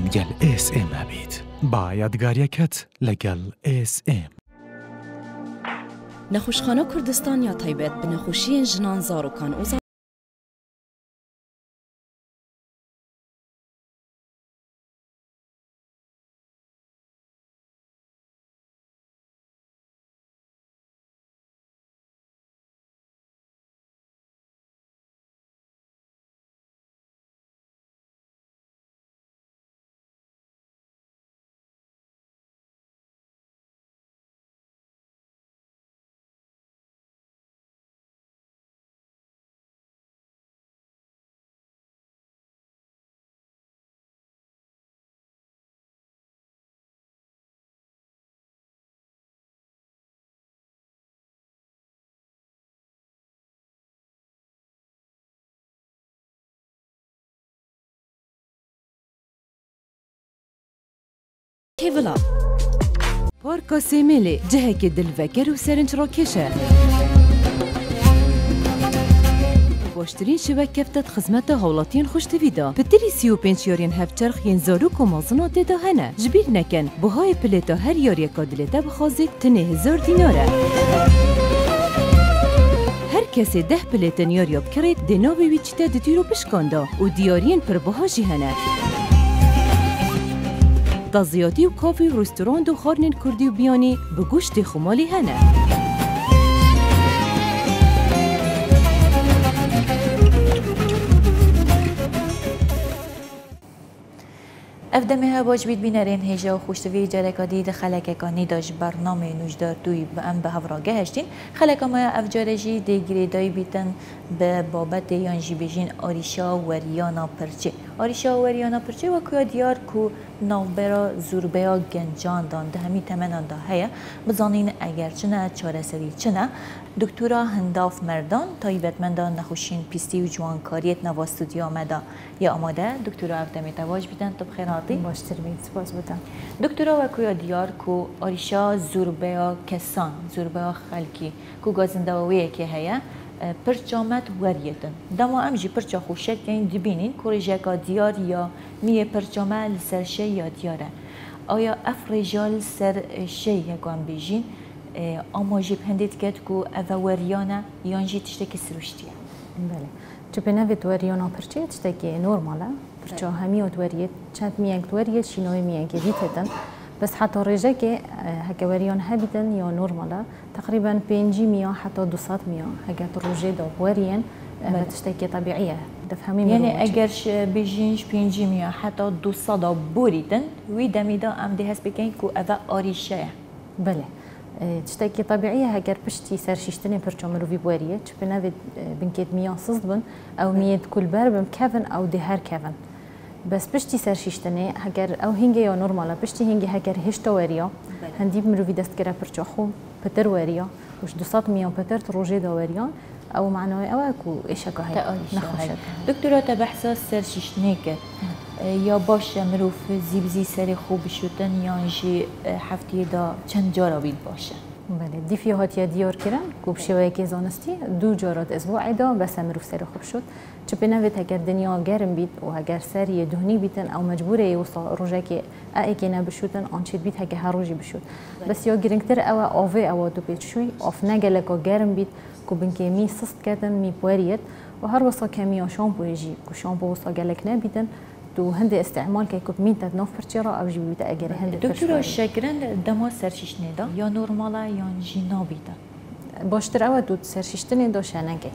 گل SM هبید با یادگاریکت لگل SM. نخوشخانه کردستان یا تایبت به نخوشی جنان زاروکان و کیولا پارکا سیملی جهه که دلوکر و سرنج را کشه باشترین شبک کفتت خدمت هولاتین خوش دویدا پتری 35 یارین هفچرخ ین زاروک و مازنات دیدا هنه جبیر نکن بهای پلیتا هر یاری کادلتا بخوازید تنه 1000 دیناره هر کسی 10 پلیتن یاری بکرید دیناوی ویچتا دتیرو بشکاندا و دیارین پر بهاجی هنه تازیاتی و کافی و رستوران و خارنین کردی و بیانی به گوشت خمالی هنه افدمه ها باج بید بینرین هجا و خوشتوی جرکادی ده خلککانی داشت برنامه نوجدار دوی به ام به هفراگه هشتین خلکامه افجارجی ده گریدای بیتن به بابت یانجی بیجین آریشا وریانا پرچه آریشا وریانا پرچه و کیا دیار کو نوبرا زوربیا گنجان دان ده همی تمنان ده هیا بزانین اگر چنه چاره سری چنه دکتورا هنداف مردان تایبتمندان نخوشین پیستی و جوانکاریت نوا استودیو آمده یا آماده دکتورا افدمی تواج بیدن تو بخیر هاتی باشتر بید سپاس بودم دکتورا و کویا دیار کو آریشا زوربیا کسان زوربیا خلکی کو گازنده ویه که هیا پرچامت وریتن دما امجی پرچا خوشت که این دبینین کوریجاکا دیار یا میه پرچامه لسر شی یا دیاره آیا افریجال سر شی یکان بیجین آماجی پندید کد کو اووریانا یانجی تشتکی سروشتیه بله چه بنوید وریانا پرچه تشتکی نورماله پرچا همیوت وریت چند میانک وریت شینوی میانک دیتدن بس حتی رجع که هکوریان هبیدن یا نورماله تقریبا 500 حتی 200 هکت رجع دا وریان تشتکی طبیعیه دفهمی یعنی اگرش بیجینش 500 حتی 200 بوریدن وی دمیدا ام ده هست بکن کو اوه آریشه بله تشتكي طبيعية هكر بشتي سر شيشتني برشو مروفي بوارية تشبنا بنكيد 100 صدبن أو 100 كل باربم كافن أو دهار كافن بس بشتي سر شيشتني هكر أو هنجي يا نورمالا بشتي هنجي هكر هشتا واريا هنديب مروفي دست كرا برشو خو بتر واريا وش 200 بتر تروجي دا واريا أو معنوي أو أكو إيشاكا هاي نخوشك دكتورة تبحثا سر شيشتنيك یا باشه مروف زیبزی سری خوب شدن یا اینجی هفته دا چند جارا بید باشه بله دیفی هاتی دیار کردن کوب شوی که زانستی 2 جارات اسبوع دا بس مروف سری خوب شد چه بنویت اگر دنیا گرم بید و اگر سری دهنی بیتن او مجبوره وصل روزه که ای که نبشودن آنچه بید هک هر روزی بشود بس یا گرینگتر او آوه او دو بیت شوی آف نگله که گرم بید کوبن که می سست کردن می پوریت و هر وصل کمی شامپو یجی کو شامپو وصل گلک نبیدن تو هند استعمال که کب میت نوف پرچرا او جی بیت اگر هند دکتر شکرن دما سرشش ندا یا نورمالا یا جینا بیدا باشتر او تو سرششتنی دا شنگه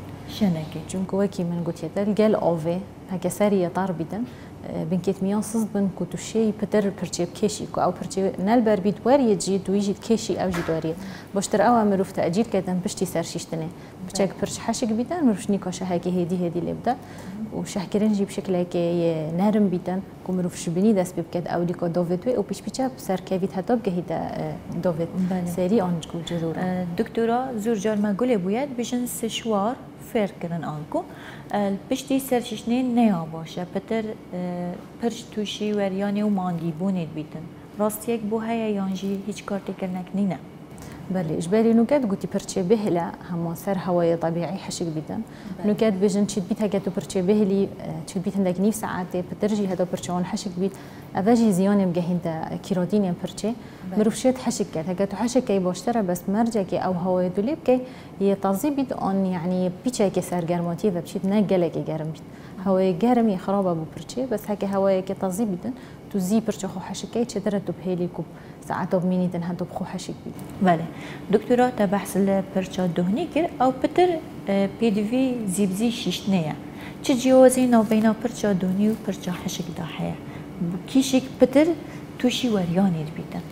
چون که وکی من گوت یدل گل آوه هک سری طار بیدن بنکت میان سز بن کتو شی پتر پرچه کشی کو او پرچه نل بر بیت وری جید و یجید کشی او جید وری باشتر او مروف تاجیر کردن پشتی سرششتنی پرچه پرچ حشک بیدن مروش نیکاشه هکی هدی لبدا و شهکرین جیب شکلی که نرم بیدن که مروف شبینی دست بکد او دیکا داوت و پیش پیچه سر کویت حتی بگهید داوت سری آنج کو جزوره دکترا زور جار مگوله باید بجن سشوار فرق کردن آنکو پشتی سرششنی نیا باشه پتر پرچ توشی وریانی و ماندی بونید بیتن راست یک بو هیا یانجی هیچ کارتی کرنک نینه بله إجباري نوكاد قلتي برشة بهلا هم سر هواي طبيعي حشك بيدن نوكاد بيجن تشد بيت هكذا برشة بهلي تشد بيت عندك نيف ساعات بترجي هذا برشة وان حشك بيت أفاجي زيان بجه هندا كيراتين برشة مروفشات حشك كات هكذا حشك كي باشترى بس مرجع كي أو هواي دوليب كي يتعزي بيت أن يعني بيتشا كسر جرماتي وبشيت نجلك جرم بيت هواي جرم يخرب أبو برشة بس هكذا هواي كتعزي بيدن تزي برشة خو حشك كي تشدرت بهلي كوب ساعات بميني تنهدو بخو حشك بيت. بله دكتورا تبحث البرشا دهني كر أو بتر بيدفي زيبزي شيشنية. تجيوزين أو بين برشا دهني وبرشا حشك ضحية. كيشك بتر توشي ورياني بيتن.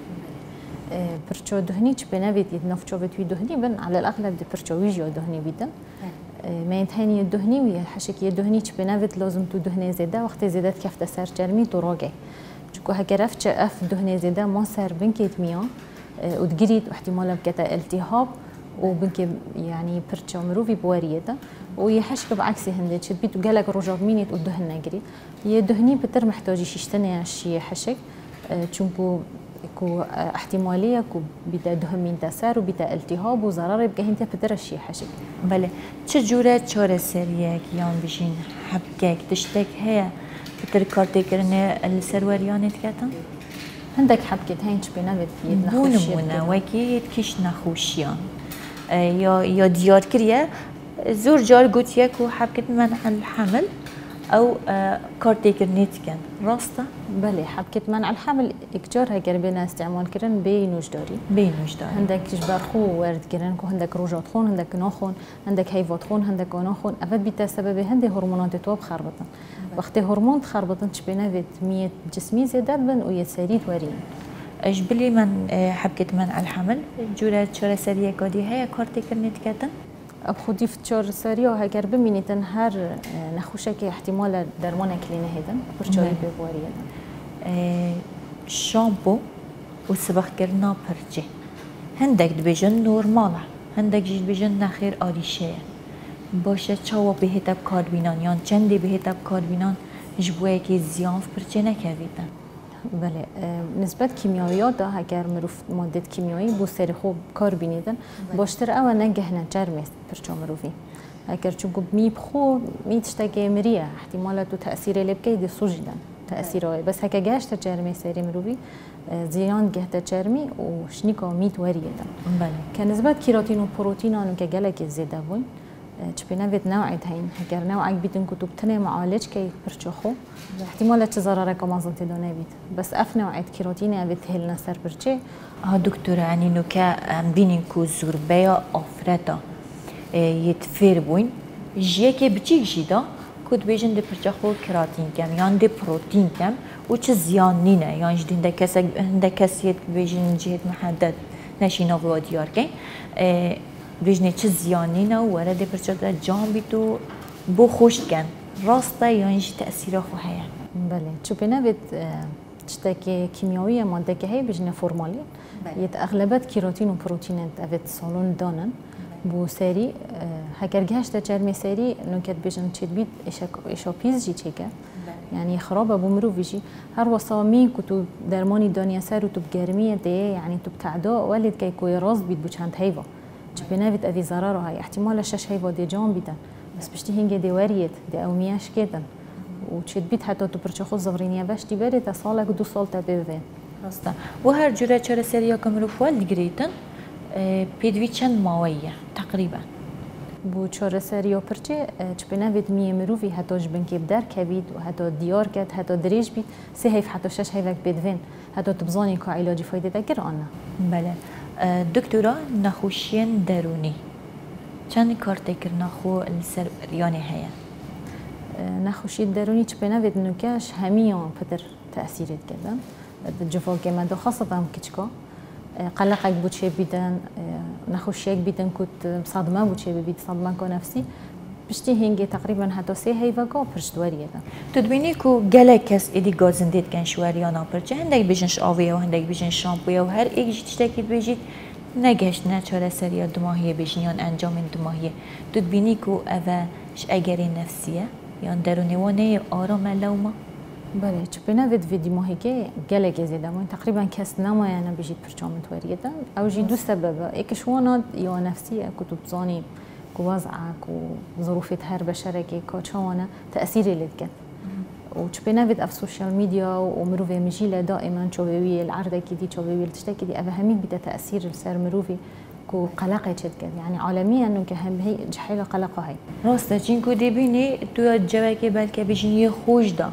برشا دهني تبنابت يتنفشوا بتوي دهني بن على الأغلب دي برشا ويجيو دهني بيتن. ما ينتهي الدهني ويا حشك يدهني تبنابت لازم تو دهني زيادة وقت زيادة كفت سر جرمي تراجع. كو هكرفت أف دهني زيادة ما صار بنكيت مياه وتجريد واحتمال بكتا التهاب وبنك يعني برشا مروفي بواريته ويحشك بعكس هندي تشد بيتو قالك رجع مينيت والدهن نجري يدهني بتر محتاج يشتني شيء حشك تشوفوا كو احتماليه كو بدا دهن من تسار وبدا التهاب وضرر بقى هنت بتر شيء حشك بله چجوره چاره سریه کیان بشین حبکک تشتک هيا بتر کارتی کرنه السروریانت کتن عندك حبكة هينش بنبت بونمونه وكي كيش نخوشيان يا ديار كريه زور جار قلت ياكو حبكة منع الحمل أو كارتيكر نيتكن راسته بله حبكة منع الحمل إكجار هكر بنا استعمال كرن بينوجداري عندك جبار خو وارد كرن كو عندك روجات خون عندك ناخون عندك هيفات خون عندك ناخون أفاد بيتا سبب هندي هرمونات تواب خربطن وقت هرمون تخربطن تشبينا فيت مية جسمي زيادات بن ويتساريد ورين أجبلي من حبكة منع الحمل جورة شورة سرية كودي هي كارتيكر نيتكتن خودی فشار سری و هگر ببینیدن هر نخوشه که احتمال درمان کلینه هدن پرچاری ببوریدن شامپو و سبخ کرنا پرچه هندک دبیجن نورماله هندک جید بیجن نخیر آریشه باشه چاوا بهتاب کاربینان یا چندی بهتاب کاربینان جبوه که زیان پرچه نکویدن بله نسبت کیمیاییات دا اگر مروف ماده کیمیایی بو سری خوب کار بینیدن باشتر او نگهنه جرمه پرچا مروفی اگر چونکو میبخو میتشتاگه مریه احتمالات و تأثیر لبکی دی سوجیدن تأثیرهای بس هکه گشت جرمه سری مروفی زیان گهت جرمی و شنیکا میت وریدن بله که نسبت کیراتین و پروتین آنو که گلک زیده بون تشبينافيت نوعيت هين هكر نوعك بيتن كتب تني معالج كي برشخو احتمال تزرر كمازن تدوني بيت بس اف نوعيت كيروتيني ابيت هلنا سر برشي دكتور يعني نوكا بينين كو زوربيا افرتا يتفير بوين جيكي بتشيك جيدا كنت بيجن دي برشخو كيراتين كم يعني دي بروتين كم وش زيان نينا يعني جدين دا كسيت بيجن جهت محدد نشينا فلاديار كين بيجني چه زيانينا ورده برچه جان بيتو بو خوش كن راسته يعني جي تأثيره خو هيا بله شو بنابت تشتكي كيميائية مادة كهي بيجني فورمالين يت أغلبات كيراتين وبروتينات أفت صالون دانن بو سري هكر جهش تجرمي سري نوكت بيجن تشد بيت إيشا بيز جي تشيكا يعني خرابة بمرو فيجي هر وصامي كتو درماني دانيا سر وتو بجرمية دي يعني تو بتعداء ولد كي كوي راس بيت بوچند هيفا بنافت أذي ضرر هاي احتمال الشش هيفا دي جان بيتن بس بشتي هنجي دي وريت دي أومياش كيتن وتشد بيت حتى تبرشخو الزغرينيا باش دي بريت صالك 2 سال تبيفين راستا وهر جورة چرا سريا كمرو فوال دقريتن بيدوي چند ماوية تقريبا بو چهار سریا پرچه چپناوید میمرو وی حتی جبن که بدر کوید و حتی دیار کرد حتی دریج بید سه هیف حتی شش هیفک بدوین حتی تبزانی که علاجی فایده دگر آنه بله دکتورا نخوشین درونی چند کار تکر نخو السر ریانی هیا نخوشی درونی چپناوید نکاش همیان پدر تأثیرت کردن جفا که من دو خاصة هم کچکا قلقك بوتشي بيدن نخوشيك بيدن كنت صدمة بوتشي بيد صدمة كنفسي بشتي هنجي تقريبا حتى سه هيفاقا برشتوارية تدبيني كو جالكس إدي غازنديت كان شواريانا برجع هندك بيجنش آوية وهندك بيجنش شامبويا وهر إيجي تشتكي بيجيت نگشت نچاره سریا دماغیه بجنیان انجام دماغیه تدبيني كو أفا ش أجري نفسية يعني دروني وانه آرام لوما بله چه بنوید ویدیو ماهیگه گله زیده من تقریبا کس نمایانه بجید پرچامت وریده او جی دو سبب یکیش واند یا نفسیه کتب زانی کو وضعك وظروفت هر بشرك كوتشوانا تأثيري لدكت وتشبينافيد في السوشيال ميديا ومروفي مجيلة دائما تشوفي العرضة كدي تشوفي التشتكي دي أفهميك بدا تأثير السر مروفي كو قلقة شدكت يعني عالميا إنه كهم هي جحيلة قلقة هاي راسته جنكو دي بيني تو جواكي بالكي بيجي خوش دا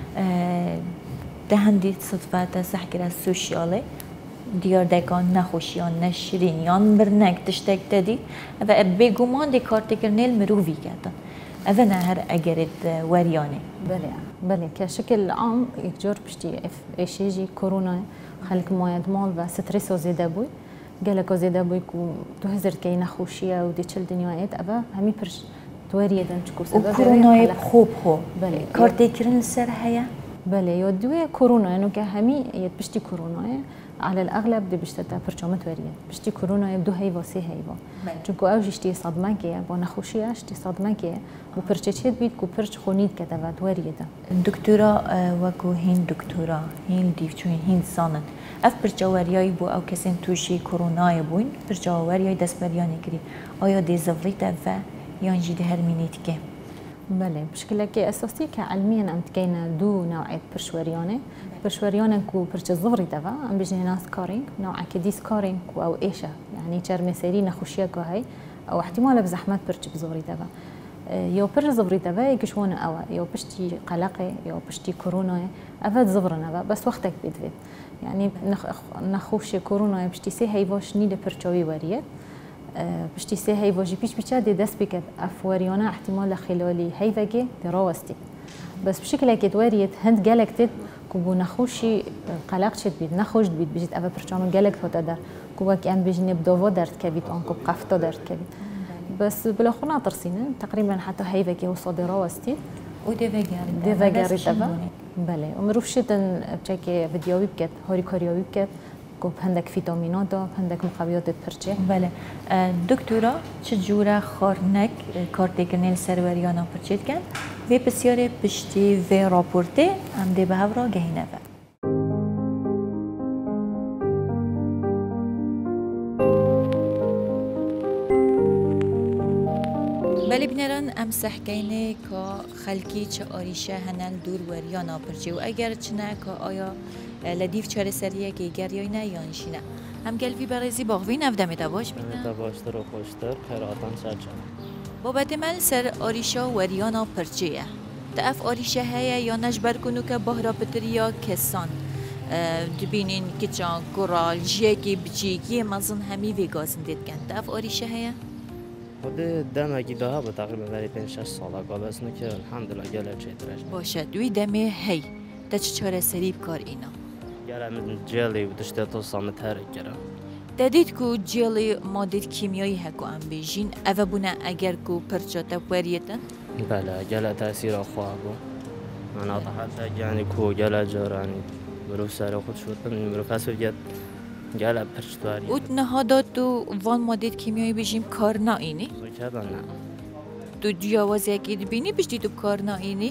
دهندي صدفات سحكر السوشيالي دیار دکان نخوشیان نشرینیان برنگ تشتک دادی و بگمان دی کارت کرنیل مروی کردن اوه نه هر اگرت وریانه بله كشكل عام يكجور بشتي ايشيجي كورونا خلك مواد مال و ستريس زياده بوي قالك زياده بوي كو تو هزر كي نخوشيه ودي تشل دنيايت ابا همي برش توري دن تشكو سبب كورونا خوب بله كارت كرن سر هيا بله يودوي كورونا انه كهمي يتبشتي كورونا على الأغلب دي بشتتا برشامت وريه بشتي كورونا يبدو هيفا سي هيفا چونكو اوج اشتي صدمه كيه با نخوشيه اشتي صدمه كيه و پرچچيت بيت كو پرچ خونيت كتبات وريه ده دكتورا وكو هين دكتورا هين ديفچوين هين سانن اف پرچاورياي بو او كسين توشي كورونا يبوين پرچاورياي دسبرياني كري آیا دي زفريت و يان جي هر مينيت كي بله مشكلة كي أساسية كعلميا أم تكينا دو نوعية برشوريانة برشوريانة كو برش الظهري دفا أم بيجي ناس كارينج نوع كديس كارينج كو أو إيشة يعني شر مسيري نخوشية كو هاي أو احتمال بزحمات برش بظهري دفا يو برش ظهري دفا يكشوانا أوا يو بشتي قلقة يو بشتي كورونا أفاد ظهرنا بس وقتك بيدفيد يعني نخوشي كورونا بشتي سي هايفاش نيدة برشوي وريه بشتي سي هاي واجي بيش بيشادي دست بكت أفوريونا احتمال خلالي هاي فجي دراوستي بس بشكل أكيد وريت هند جالكتد كوبو نخوشي قلقت بيد نخوش بيد بيجت أفا برشام جالكت هو تدر كوبك أم بيجني بدوفو درت كبيت أنكو بقفتا درت كبيت بس بالأخونا ترسينا تقريبا حتى هاي فجي وصل دراوستي ودي فجاري تبا بله ومروف شدن بشكل فيديوي بكت هوري كاريوي بكت كوب هندك فيتامينات هندك مقويات برشة بله دكتورا چجورا خارنك کارتکنیل سروریانا پرچید کن و بسیار پشتی و راپورته هم دی به هفرا گهینه و بله بینران ام سحکینه که خلکی چه آریشه هنل دور وریانا پرچه و اگر چنه که آیا لدیف چاره سریه که گریای نه یا نشینه هم گلوی برزی باغوین افدم دواش بینه دواشتر و خوشتر خیراتان سرچه بابت مل سر آریشا وریانا پرچه تاف آریشه هیا یا نجبر کنو که بهرا پتریا کسان دبینین کچان گرال جیکی بچیکی مزن همی ویگازن دید کن تاف آریشه هیا خود دمکی داها با تقریبا ولی 5-6 ساله قابلس که الحمدلله گله چیترش باشه دوی دمه هی تا چاره سریب کار اینا گله من جلی و دشته تو سامت هر گره دادید کو جلی ماده کیمیایی هکو ام بیجین اوه بونه اگر کو پرچاته وریتن بله گله تاثیر خواه بو من حتی یعنی کو گله جارانی برو سر خود شد برو کس بگید گله پرچتواری اوت نهادات تو وان ماده کیمیایی بیجیم کار نا اینی؟ کدام نه تو جوازی اگه بینی بیشتی تو کار نا اینی؟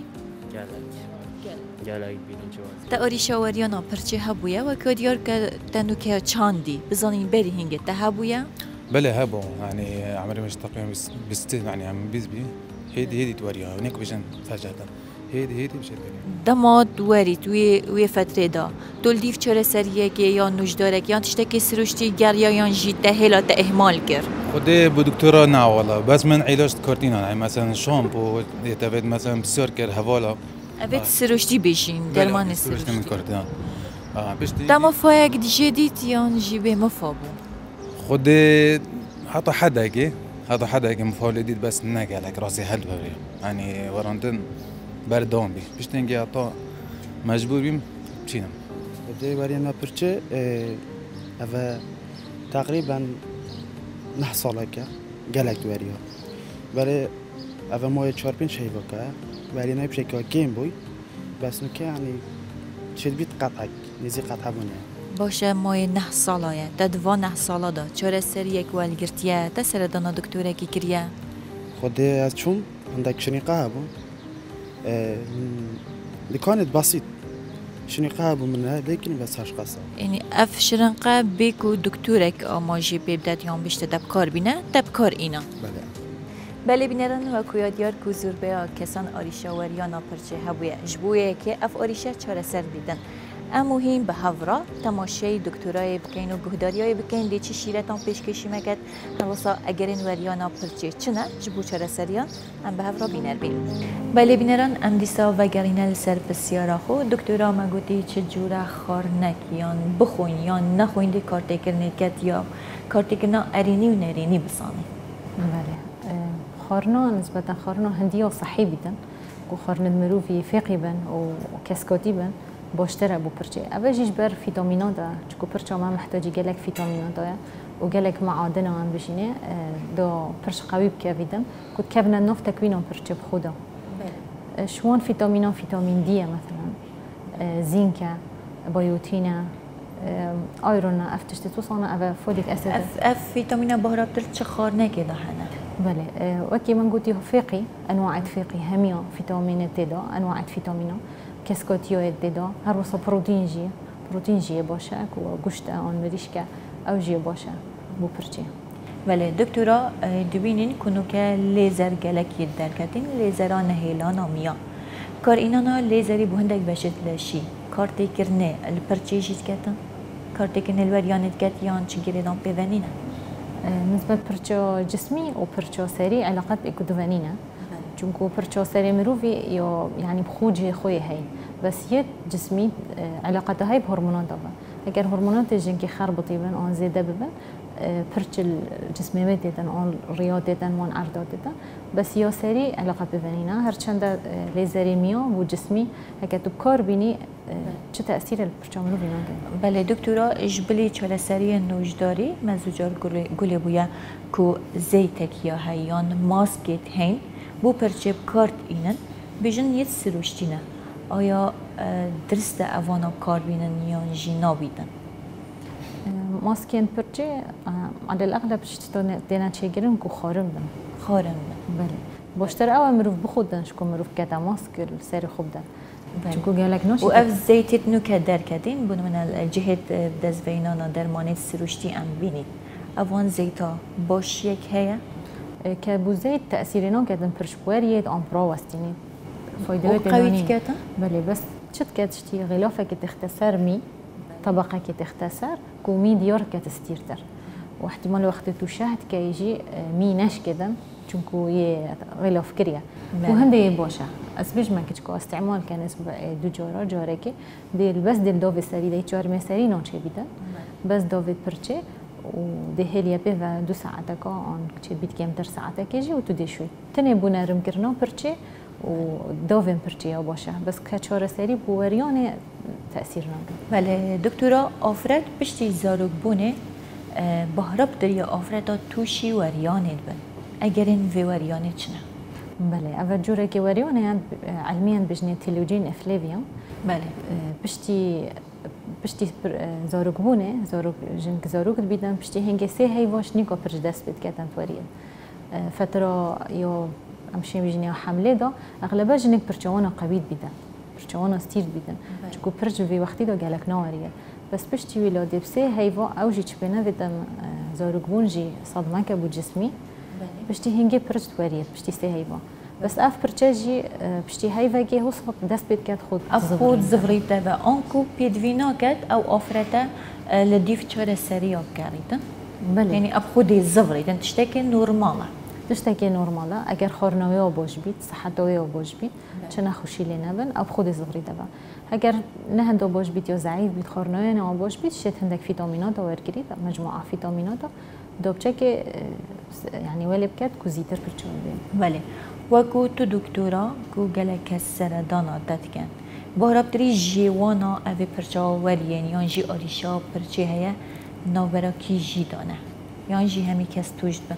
گله بینی جواز تا آریشا وریانا پرچه هبویه و که دیار که تنو که چاندی بزنین بری هنگه تا هبویه؟ بله هبو يعني عمري مش تقريبا بس يعني عم بيزبي هيدي توريها هناك بيجن فجأة هيدي بيجن دماد ورید وی فتره دا تول دیف چرا سریه که یا نوشدارک یا تشتکی سروشتی گر یا جیده هلات اهمال کرد خده بو دكتورة نا والله بس من علاج كارتينا يعني مثلا شامبو يتفيد مثلا بسيار كر هوالا اوید سروشتی بشین درمان سروشتی من كارتينا بشتي دما فايق جديد يان جيبه مفابو خده حتى حدا كي مفاول جديد بس ناقلك راسي حل يعني ورانتن بردام بي بشتنجي عطا مجبور بيم بشينم بدي ورينا برشة أفا تقريبا نحصلك جالك وريها بري أفا ما يتشاربين شيء بكا ورينا بشكل كيم بوي بس نك يعني شد بيت قطعك نزي قطع بني باشه مای 9 ساله تا 9 ساله دا چرا سر یک ولگرتیه تا سر دانا دکتوره کی کریه خدي از چون عندك شنيقة هبو اللي كانت بسيط شنقة أبو منها لكن بس هاش قصة يعني اف شرنقه بيكو دكتورك آماجی ببدت یان بشته دبکار بینه دبکار اینا بله بله بینران و کویادیار کو زوربه کسان آریشا وریانا پرچه هبویه جبویه که اف آریشا چاره سر بیدن اموهیم به هورا تماشای دکترای بکین و گهداریای بکین دیچی شیرتان پیشکشی مگد حواسا اگرین وریانا پرچه چنه جبو چاره سریان ام به هورا بینر بین بله بینران ام دیسا و گرینه لسر بسیارا خو دکترا مگوتی چه جوره خارنک یان بخوین یان نخوین دی کارتی کرنیکت یا کارتی کرنا ارینی و نرینی بسانی بله خارنا نسبة خارنا هندية وصحي بدن وخارن المروفي فاقي بن وكاسكوتي بن باشتر ابو برچه اول جيش بر فيتامينات دا چكو برچه ما محتاجي جالك فيتامينات دا وجالك معادن هم بشينه دا برچ قوي بكافيدن كنت كابنا نوف تكوينهم برچه بخودا شوان فيتامين دي مثلا زينكا بيوتينا ايرون اف تشتتوصانا اف فوليك اسيد اف فيتامين بهرب تلت خارنه كده هنا بله وكي من قلتي فيقي انواع فيقي هميا فيتامين تدا انواع فيتامينا كاسكوتيو تدا هر وصا بروتين جي باشه وگوشت آن مریشکه او جي باشه بو پرچه بله دکترا دوینین کنو که لیزر گلکی درکتین لیزران هیلانا میا کار اینانا لیزری بو هندک بشت لشی کارتی کرنه الپرچه جیت کتن کارتی کرنه الوریانت کت یان چی گریدان پیونینه نسبة برچو جسمي و برچو سري علاقات بيكو دوانينا چونكو برچو سري مروفي يعني بخوجي خوي هاي بس يد جسمي علاقاتها هاي بهرمونات دابا اگر هرمونات جنكي خربطي بن اون زيادة ببن برچ الجسمي مديدن اون رياض ديدن وان عرضات ديدن بس يا سري علاقات ببنينا هرچند ليزري ميا و جسمي هكا تبكار بيني چه تأثیر الپرچه مروفی نگه؟ بله دکترا اجبلی چاله سری نوجداری مزوجار گله بویا کو زیتک یا هیان ماسکت هین بو پرچه کارت اینن بیشن یه سروشتینه آیا درست اوانا کار بینن یا جینا بیدن؟ ماسکین پرچه على الأغلب شتون دینا چه گرن کو خارم بن بله باشتر او مروف بخودن شکو مروف کتا ماسک سری خوب دن چونکو گلک نوشی و اف زیتت نو که در کدین بون من الجهت دزوینانا درمانت سروشتی ام بینید اوان زیتا باش یک هیا که بو زیت تأثیرینا کدن پرشبوریت آمپرا وستینی فایده قویت کتا بله بس چت کتشتی غلافه که تختصر می طبقه که تختصر کومی دیار که تستیرتر و احتمال وقت تو شهد که يجي می نش کدن چونكو يه غلاف كريا وهندي باشا اسبيج ما كتشكو استعمال كان اسبوع دو جاركي دي بس دي دوفي سري دي چار مسري نون چه بيدا بس دوفي پرچه و دي هليا بيفا 2 ساعتك اون چه بيت كم تر ساعتك يجي و تو دي شوي تني بونا رم كرنا پرچه و دوفي پرچه يا باشا بس كچار سري بوريانه تاثير ناگه بله دكتورا افراد پشتی زاروک بونه بهرب دریا افراد توشي وريانه بن اگرین ویوریانه چنه؟ بله اول جوره که وریانه علميا بجنه تلوجين افليفيا بله پشتی زاروک بونه جنك زاروک بیدن پشتی هنگه سه هیواش نیکا پرش دست بید کتن توریه فتره یا امشي بجنه حمله دا اغلبا جنك پرچوانا قوید بیدن پرچوانا ستیر بیدن چکو پرچ وی وقتی دا گلک ناوریه بس پشتی ولاده بسه هیوا اوجی چپنه بیدن زاروک بون جی صدمه که بود جسمی بشتي هنجي برشت وريت بشتي سي هيفا بس اف برشاجي بشتي هيفا جي هو صوت دست بيت كات خود زفريت تبع انكو بيدفينا كات او افرتا لديف تشارة سريع كاريتا يعني اب خودي زفريت انت تشتكي نورمالا اگر خورنوي باش بيت صحتوي باش بيت چنا خوشي لنبن اب خودي زفريت تبع اگر نهندو باش بيت يا ضعيف بيت خورنوي نه باش بيت شت هندك فيتامينات ورگريت مجموعه فيتامينات دوبچه که يعني ولي بكات كوزيتر برچوبه بله وكو تو دكتورا كو گلک سردانا دتكن بهرب تري جيوانا اوي پرچا ورين يان جي آريشا پرچه هيا ناورا كي جي دانه يان جي همي كس توش بن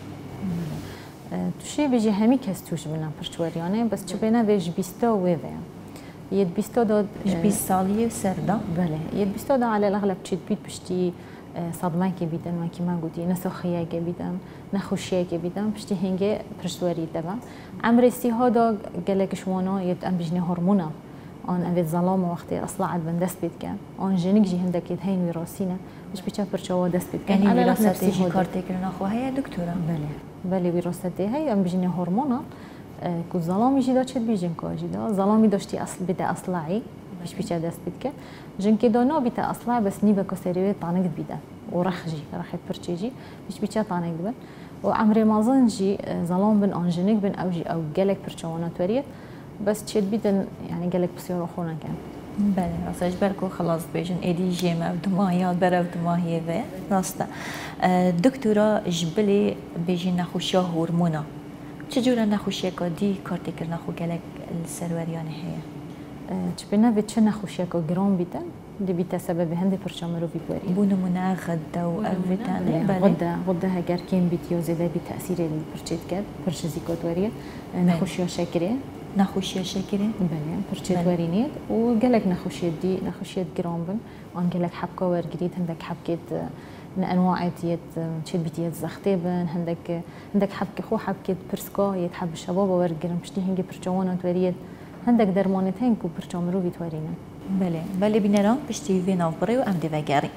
توشي بيجي همي كس توش بنا پرچ وريانه بس چه بنا بيج 20 ويفه يد 20 داد 20 ساليه سردا بله يد 20 دا على الاغلب تشيت بيت بشتي صدمه که بیدن و که من گویی نسخیه که بیدن نخوشیه که بیدن پشتی هنگه پرشوری دبم عمر سی ها دا گلکش وانا یه ام بجنه هورمونا آن اوید ظلام وقتی اصلا عد بن دست بید کن آن جنگ جی هندک هین وراثینه مش بیچاره پرچوا دست بید کن یعنی وراثتی جی کارت کردن خواهی دکترا بله وراثتی هی ام بجنی هورمونا که ظلامی جی داشت بیجن کاجی دا ظلامی داشتی اصل بیت اصلاعی مش بیچاره دست بید کن جن که دانا بیت اصلاع بس نیبه کسریه تانگ بیده و رخجی رخت پرچیجی مش بیچاره تانگ بن و عمر مازن جی ظلام بن آن جنگ بن او جی او گلک پرچوانا توریه بس تشد بيدن يعني قال لك بصير اخونا كان بله راستش برکو خلاص بیشن ایدی جیم او دماهیات برو دماهیه و راسته دکترا جبلی بیشن نخوشی هورمونا چجوره نخوشی کدی کارتی کر نخو گلک السروریانه هیا چبنا به چه نخوشی که گرام بیتن دی بیت سبب هندی پرچامرو بیپوری بونمونه غده و اوتانه بله غده هگر کیم بیت یا زده بی تأثیر پرچیت کرد پرچزیکاتوریه نخوشی شکریه نخوشی شکری؟ بله پرچیت ورینید و گلک نخوشی دی نخوشی گرام بن آن گلک حبکا ورگرید هندک حبکت انواع تیت چه بیتیت زخته بن هندک حبک خو حبکت پرسکا یت حب شباب ورگرم پشتی هنگی پرچوانات ورید هندک درمانت هنگ کو پرچامرو بیت ورینه بله بینران پشتی وی ناف بری و ام دی وگری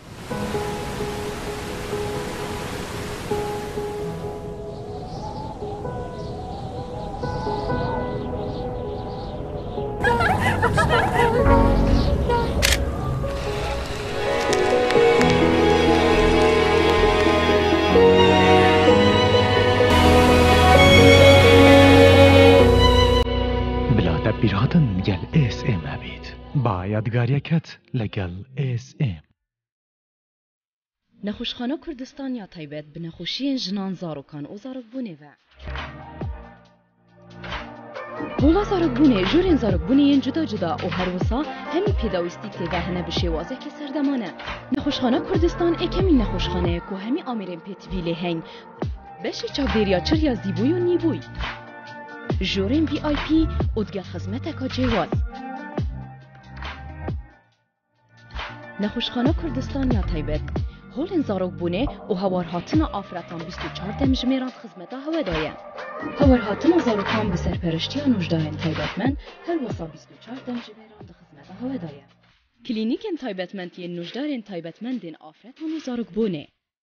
بیرهاتن گل SM هبید با یادگاریکت لگل SM نخوشخانه کردستان یا تایبت به نخوشی جنان زاروکان و زاروک بونه و بولا زاروک بونه جورین زاروک بونه جدا و هر وسا همی پیداویستی تیوه هنه بشه وازه که سردمانه نخوشخانه کردستان اکمی نخوشخانه که همی آمیرین پیتویله هنگ بشی چاودیریا چر یا زیبوی و نیبوی جورین VIP ادگل خدمت کا جواز نخوشخانه کردستان یا تایبت هول زاروک بونه و هوار هاتنا آفرتان 24 دمجمیران خدمت هوا دایم هوار هاتنا زاروکان به سرپرشتی نوجدارین تایبتمند هر وسا 24 دمجمیران خدمت هوا دایم کلینیک تایبتمندی نوجدارین تایبتمندین آفرتان زاروک بونه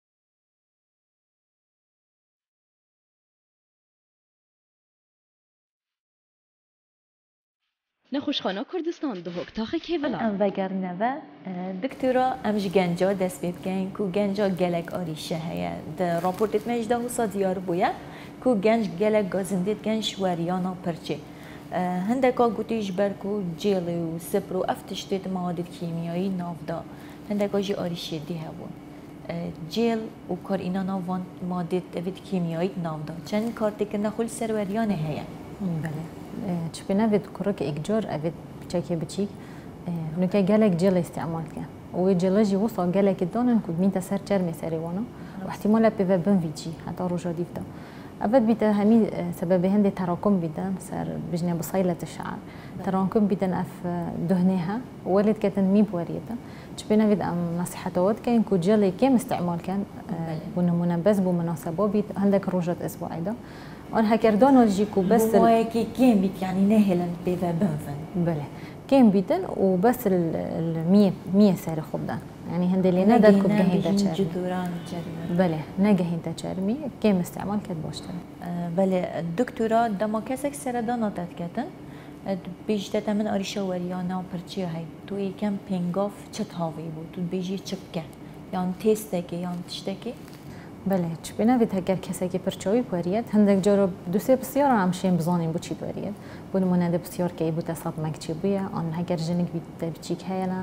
نخوشخانه کردستان دهوک تاخه که ولا ام وگرنه و دکترا امش گنجا دست بید کن کو گنجا گلک آریشه هیا ده راپورتت مجده حسا دیار بویا کو گنج گلک گازندید گنج وریانا پرچه هندکا گوتیش برکو جیل و سپر و افتشتید مواد کیمیایی نافدا هندکا جی آریشه دی هبون جیل و کار اینا ناوان ماده دوید کیمیایی نافدا چند کارتی که نخول سروریانه هیا بله چپنا وید كرك إجار أبد بشكل بتشيك نوكا جالك جل استعمال كان وجلاجي وصل جالك الدون كود مين تسر شرمي سريوانا واحتمال بيبقى بنفيجي حتى رجع ديفتا أبد بيتا همي سبب هندي تراكم بيتا صار بجنا بصيلة الشعر تراكم بيتا أف دهنها ولد كتن مي بوريتا چپنا وید ام نصیحتات کن که جلی کم استعمال کن ونمونه بس بمناسبة بيت عندك روجة أسبوعي ده آن هکردان آجی کو بس بوايكي كم بيت يعني نهلن بيبقى بنفن بله كم بيتن وبس المية سعر خبدان يعني هندي نداد كوب جهين جذوران بله نجهين تشرمي كم استعمال كد باشتر بله الدكتوراه دما كسك سردانا تتكتن بیشتر من آریشه وریانا پرچی هایی توی کم پنگاف چت هاوی بود تو بیشی چپکه یان تسته که یان تشته که بله چبینا وید هگر کسی که پرچوی پوریت هندک جارو دوسه بسیار هم شیم بزانیم بود چی پوریت بود مننده بسیار که بود اصاب مکچی بویه آن هگر جنگ بید بچیک هینا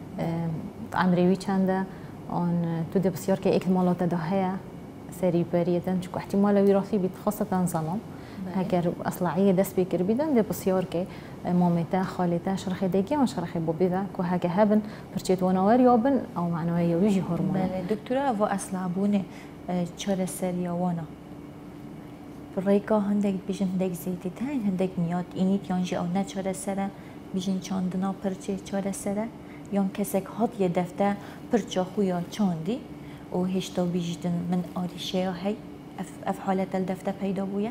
عمریوی چنده آن تو ده بسیار که اکمالات دهه سری پوریتن چون احتمال وراثی بید خاصة ظلام هكر أصلاعية دست بيكر بيدن ده بسيار كي مامتا خالتا شرخي ديكي وشرخي بوبيدا كو هكا هابن برشيت ونوار يابن أو معنوية ويجي هرمون بله دكتورة أفو أصلعبونه چهار سريا وانا ريكا هندك بيجن هندك زيتي تاين هندك نيات إنيت يانجي أو نا چهار سرا بيجن چاندنا پرچه چهار سرا يان كسك هات يدفته پرچه خويا چاندي و هشتا بيجدن من آريشه هاي اف حالت الدفته پیدا بویا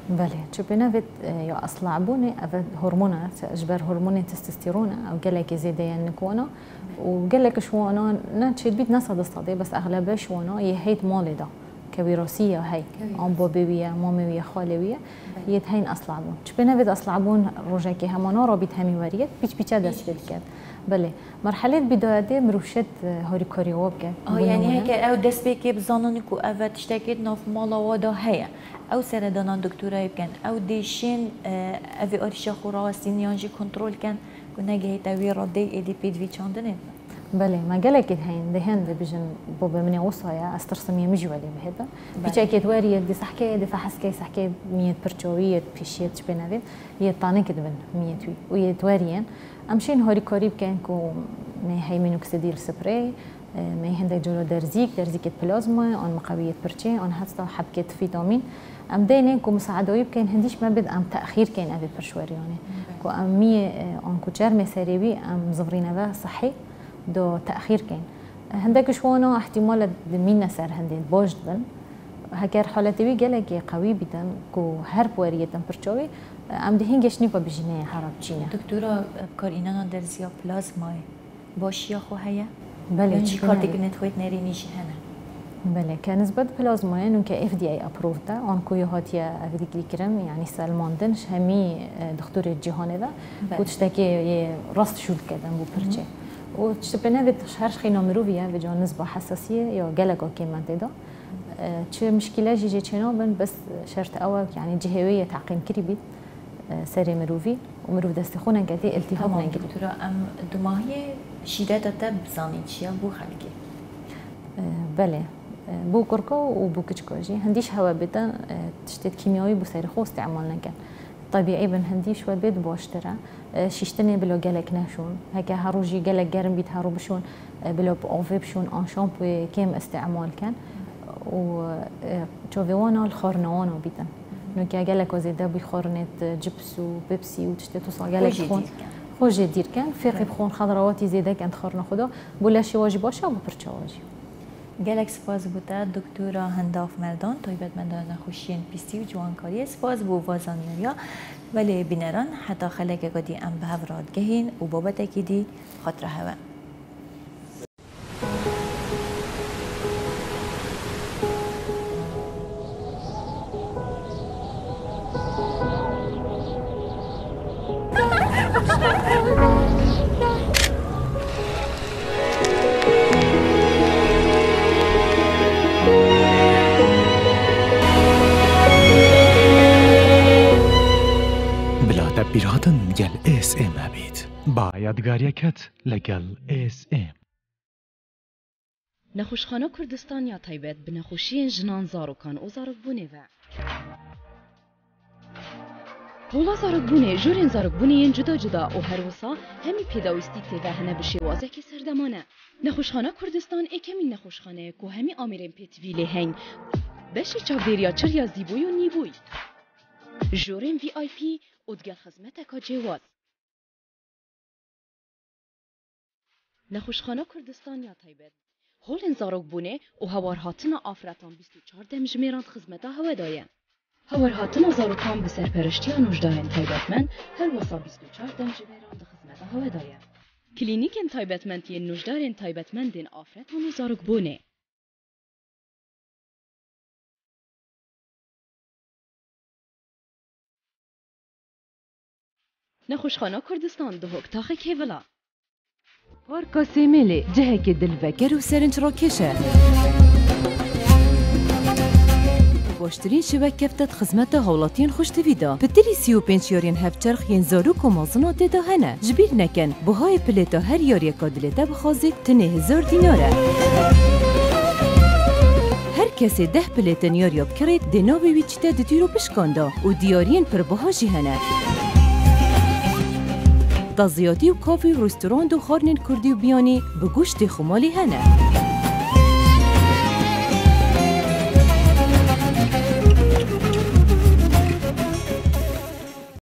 بله چه بنوید یا اصلا عبونه او هورمونه اجبر هورمون تستوستيرون او گلک زیده نکوانا و گلک شوانا نه چید بید نصد استاده بس اغلبه شوانا یه هیت مال دا كوراثيه هاي ام بوبيه مامويه خالويه يد هين اصلعبون چ بنوید اصلعبون روجاكي همانا رابط همي وريت بيچ دست بكد بله مرحله بدايه مروشت هوريكاري وابك يعني هيك او دست بك بزانن كو او تشتكيت ناف مالا وادا هيا او سردان دكتوره يمكن او ديشين او ارشا خورا سينيانجي كنترول كان كنا جهت وي ردي ادي بي في چاندنه بله ما قالك هين دهن بجن بابا مني وصايا استرسميه مجولي بهذا بيجاكيت واري دي صحكي دي فحسكي صحكي 100 برچويه بيشيت بنوي يطانه كدبن 100 وي ويتواريان امشين هوري كوريب كان كو ما هي مينوكسيديل سبراي ما هندك جولو درزيك بلازما ان مقويه برچي ان حتى حبكه فيتامين ام دينين كو مساعدوي كان هنديش ما بد ام تاخير كان ابي برشورياني كو ام 100 ان كوتشر مساريبي ام زفرينا صحي دو تأخير كان هندك شوانا احتمال دمينا سر هندين باجد بن هكار حالتي جلك قوي بدن كو هرب وريه برچوي ام دهين گشني کو بجنه حرب چينه دكتوره كارينا درزيا بلازما باش يا خو هيا بله چی کارتی که نتخوید نرینیش هنه بله كنسبة بلازما انه ك FDA approved ان كو هاتيا افديكلي كرم يعني سالماندنش همي دكتور الجهان ده كنتشتكي راست شول كده بو برچه وتشبنه بتشهرش خينا مروفيا بجو نسبة حساسية يا جلقة كمان تدا شو مشكلة جي تشينابن بس شرط أول يعني جهوية تعقيم كريبي سري مروفي ومروف دستخونا كذي التهاب نجري دكتورة أم دماغي شدة تب زانيتشيا بو خلقي بله بو كركو وبو كشكوجي هنديش هوا بدا تشتت كيميائي بو سري خو استعمال نكن طبيعي بن هنديش وبيت باشترى شيشتني بلو جلك نشون هكا هروجي جلك جرم بيت هرو بشون بلو بأوفي بشون ان شامبو كم استعمال كان و تشوفيوانا الخارنوانا بيتن نوكا جلك وزيدا بخارنة جبس وبيبسي وتشتي توصل جلك خون خوش دير كان فرق بخون خضرواتي زيدا كانت خارنة خدا بولا شي واجب باشا وبرچا واجب گلک سپاس بوده دکتر هنداف مردان طیبت مندان نخوشین پیستی و جوانکاری سپاس بو وازانیریا ولی بینران حتی خلق گادی ام به هوراد گهین و بابت اکیدی خاطر هوا تبیراتن گل SM هبید با یادگاریکت لگل SM نخوشخانه کردستان یا تایبت به نخوشی جنان زاروکان و زاروکبونه و بولا زاروکبونه جورین زاروکبونه جدا جدا و هر وسا همی پیداویستی تیوه هنه بشه وازه که سردمانه نخوشخانه کردستان اکمی نخوشخانه که همی آمیرین پیتویله هنگ بشه چاودیریا چریا زیبوی و نیبوی جورین VIP ودقل خدمتك جواز نخوشخانه کردستان یا تایبت هولن زاروک بونه و هوار هاتنا آفراتان 24 دمجمیران خدمتا هوا داین هوار هاتنا زاروکان به سرپرشتی نوجداین تایبتمن هر وسا 24 دمجمیران خدمتا هوا داین کلینیکن تایبتمنتی نوجدارین تایبتمندین آفراتان و زاروک بونه نخوشخانه کردستان دهوک تاخه کیولا پارکا سیمیلی جهک دلوکر و سرنج را کشه باشترین شبک کفتت خدمت هولاتین خوش تیویدا پتری 35 یارین هفچرخ ین زاروک و مازنا تیدا هنه جبیر نکن بهای پلیتا هر یاری کادلیتا بخوازید تنه 1000 دیناره هر کسی 10 پلیتن یاریاب کرید دیناوی ویچتا دتیرو بشکاندا و دیارین پر بهاجی هنه تازیاتی و کافی و رستوران و خارنین کردی و بیانی به گوشت خمالی هنه